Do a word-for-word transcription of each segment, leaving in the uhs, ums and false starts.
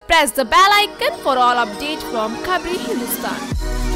Press the bell icon for all updates from Khabri Hindustan.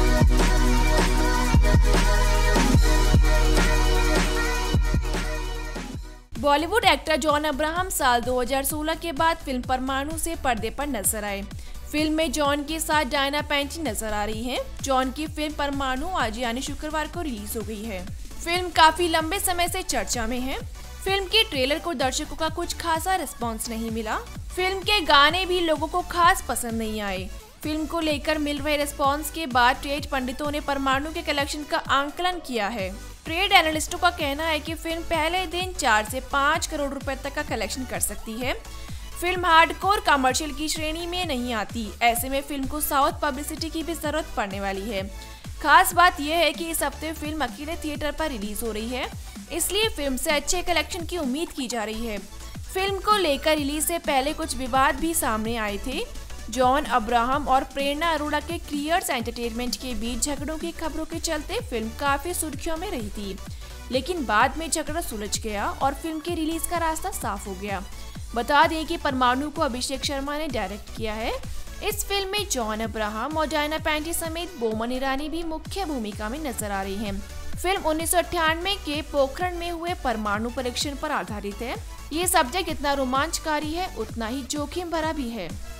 Bollywood actor John Abraham साल दो हज़ार सोलह के बाद फिल्म परमाणु से पर्दे पर नजर आए। फिल्म में जॉन के साथ डायना पेंटी नजर आ रही हैं। जॉन की फिल्म परमाणु आज यानी शुक्रवार को रिलीज हो गई है। फिल्म काफी लंबे समय से चर्चा में है। फिल्म के ट्रेलर को दर्शकों का कुछ खासा रिस्पॉन्स नहीं मिला। फिल्म के गाने भी लोगों को खास पसंद नहीं आए। फिल्म को लेकर मिल रहे रिस्पॉन्स के बाद ट्रेड पंडितों ने परमाणु के कलेक्शन का आंकलन किया है। ट्रेड एनालिस्टों का कहना है कि फिल्म पहले दिन चार से पाँच करोड़ रुपए तक का कलेक्शन कर सकती है। फिल्म हार्डकोर कमर्शियल की श्रेणी में नहीं आती। ऐसे में फिल्म को साउथ पब्लिसिटी की भी जरूरत पड़ने वाली है। खास बात यह है कि इस हफ्ते फिल्म अकेले थिएटर पर रिलीज हो रही है, इसलिए फिल्म से अच्छे कलेक्शन की उम्मीद की जा रही है। फिल्म को लेकर रिलीज से पहले कुछ विवाद भी सामने आए थे। जॉन अब्राहम और प्रेरणा अरोड़ा के क्रिएटर्स एंटरटेनमेंट के बीच झगड़ों की खबरों के चलते फिल्म काफी सुर्खियों में रही थी, लेकिन बाद में झगड़ा सुलझ गया और फिल्म के रिलीज का रास्ता साफ हो गया। बता दें कि परमाणु को अभिषेक शर्मा ने डायरेक्ट किया है। इस फिल्म में जॉन अब्राहम और डायना पेंटी समेत बोमन ईरानी भी मुख्य भूमिका में नजर आ रही हैं। फिल्म उन्नीस सौ अट्ठानवे के पोखरण में हुए परमाणु परीक्षण पर आधारित है। ये सब्जेक्ट इतना रोमांचकारी है, उतना ही जोखिम भरा भी है।